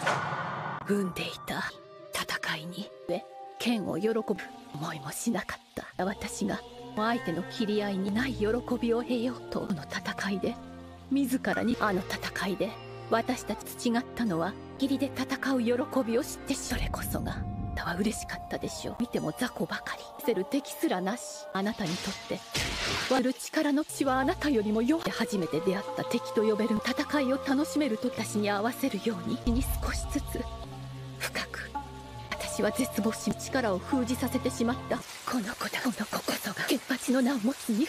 産んでいた戦いに剣を喜ぶ思いもしなかった私が相手の切り合いにない喜びを得ようとの戦いで自らにあの戦いで私たち違ったのは義理で戦う喜びを知ってそれこそがあなたは嬉しかったでしょう。見ても雑魚ばかりせる敵すらなしあなたにとって割る力の血はあなたよりも弱い初めて出会った敵と呼べる戦いを楽しめると私に合わせるように少しずつ深く私は絶望し力を封じさせてしまったこの子だこの子こそがケンパチの名を持つに